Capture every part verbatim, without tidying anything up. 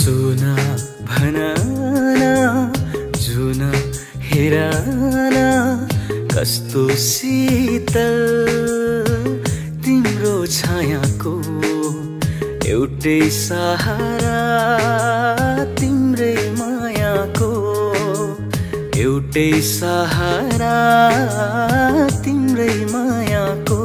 सुना भनाना जुन हेराना कस्तो शीतल तिम्रो छायाको एउटै सहारा तिम्रै मायाको एउटै सहारा तिम्रै मायाको।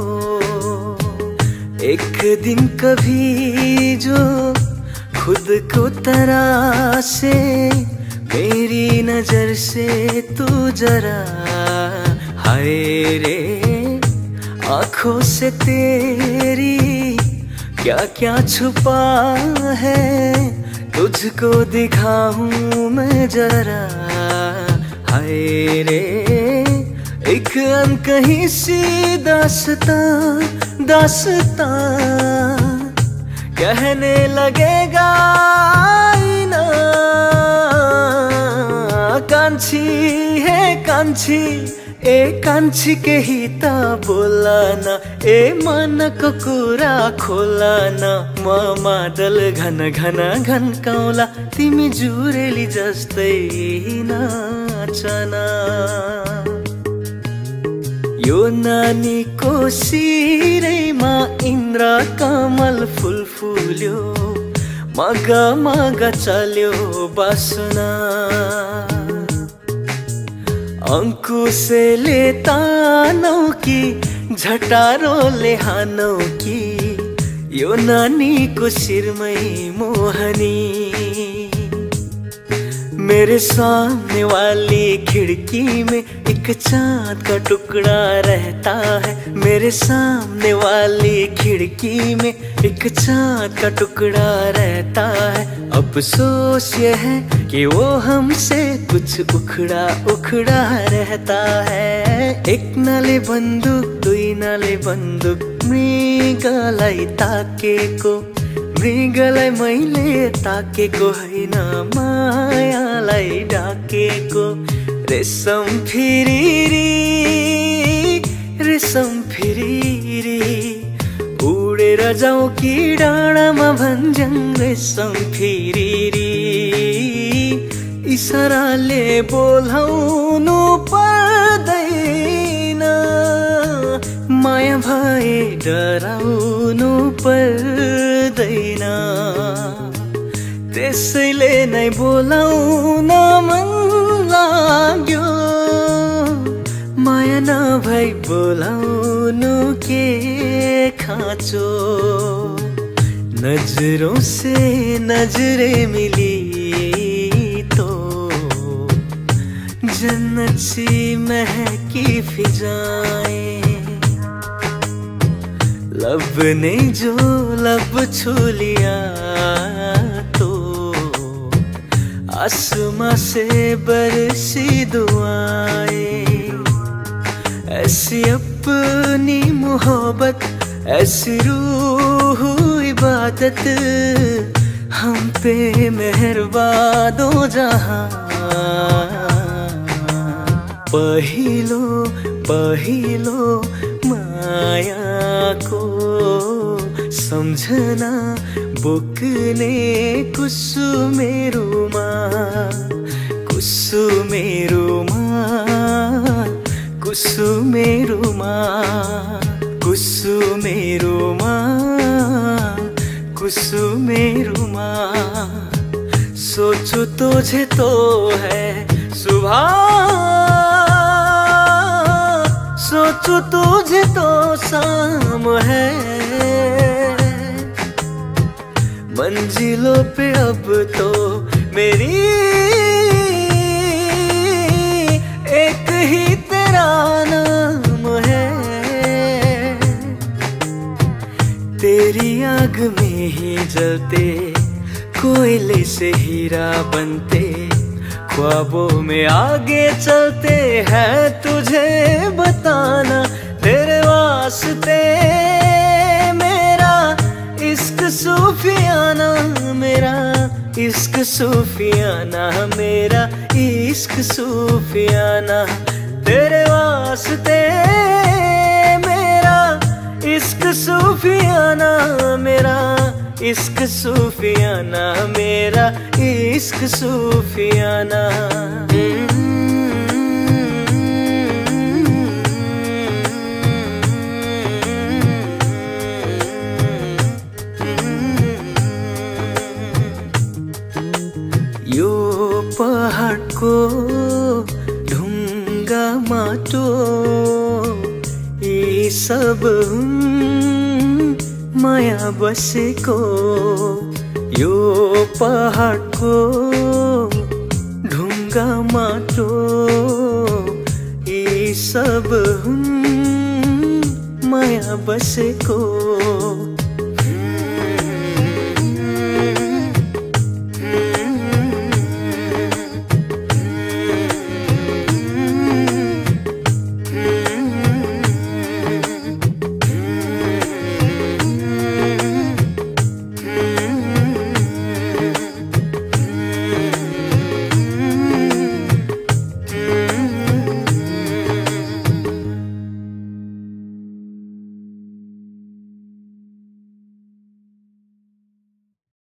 एक दिन कभी जो खुद को तराशे मेरी नजर से तू जरा हाय रे आँखों से तेरी क्या क्या छुपा है तुझको दिखाऊं मैं जरा हाय रे। एक अनकही सी दास्तां दास्तां कहने लगेगा आईना कांची है कांची ए कांची के हिता बोलाना ए मनको कुरा खोलाना म मादल घन घन घन्काउला तिमी जुरेली जस्तै नाचना। यो नानीको शिरैमा इन्द्र कमल फुल फुल्यो मग मग चल्यो बासना। अंकुशले तानौ कि झटारोले हानौ कि यो नानीको शिरमै मोहनी। मेरे सामने वाली खिड़की में एक चांद का टुकड़ा रहता है मेरे सामने वाली खिड़की में एक चांद का टुकड़ा रहता है। अफसोस ये है कि वो हमसे कुछ उखड़ा उखड़ा रहता है। एक नाले बंदूक दुई नाले बंदूक मृगलाई ताकेको मृगलाई मैले ताकेको हैन मायालाई डाकेको। रेशम फिरिरी रेशम फिरिरी उडेर जाऊ कि डाँडामा भन्ज्याङ रेशम फिरिरी। इशाराले बोलाउनु पर्दैन माया भए डराउनु पर्दैन त्यसैले नै बोलाउन मन लाग्यो माया नभई बोलाउनु के खाँचो। नजरों से नजरें मिली तो जन्नत सी महकी फिजाएं लब ने जो लब छू लिया तो आसमां से बरसी दुआएं। ऐसी अपनी मोहब्बत ऐसी रूह इबादत हम पे मेहरबान दो जहां। पहिलो पहिलो माया को सम्झना बोक्ने कुसुमेरुमा कुसुमेरुमा कुसुमेरुमा कुसुमेरुमा कुसुमेरुमा। सोचो तुझे तो है सुबह सोचो तुझे तो शाम है मंजिलों पे अब तो मेरी एक ही तेरा नाम है। तेरी आग में ही जलते कोयले से हीरा बनते ख्वाबों में आगे चलते हैं तुझे बताना तेरे वास्ते मेरा इश्क सूफियाना मेरा इश्क सूफियाना मेरा इश्क सूफियाना तेरे वास्ते मेरा इश्क सूफियाना मेरा इश्क सूफियाना, मेरा इश्क सूफियाना। यो पहाडको ढुङ्गा माटो यी सब माया बसेको। यो पहाडको ढुङ्गा माटो यी सब माया बसेको।